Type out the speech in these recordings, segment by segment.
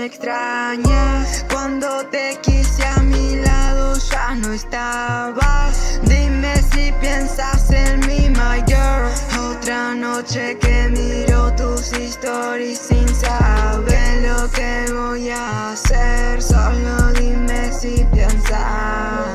me extrañas. Cuando te quise a mi lado ya no estabas. Dime si piensas en mí, my girl. Otra noche que miro tus stories sin saber lo que voy a hacer. Solo dime si piensas.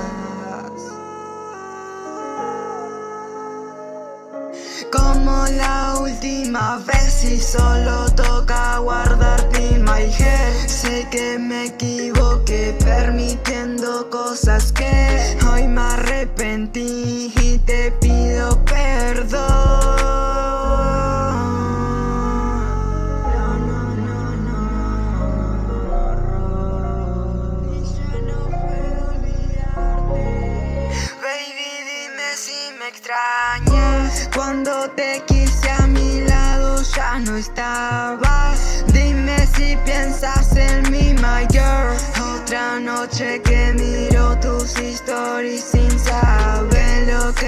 Como la última vez y solo toca guardarte en my head. Sé que me equivoqué permitiendo cosas que hoy me arrepentí y te pido perdón. Y ya no puedo olvidarte. Baby, dime si me extrañas. Cuando te quise a mi lado ya no estabas. Dime si piensas en mí, my girl. Otra noche que miro tus stories sin saber lo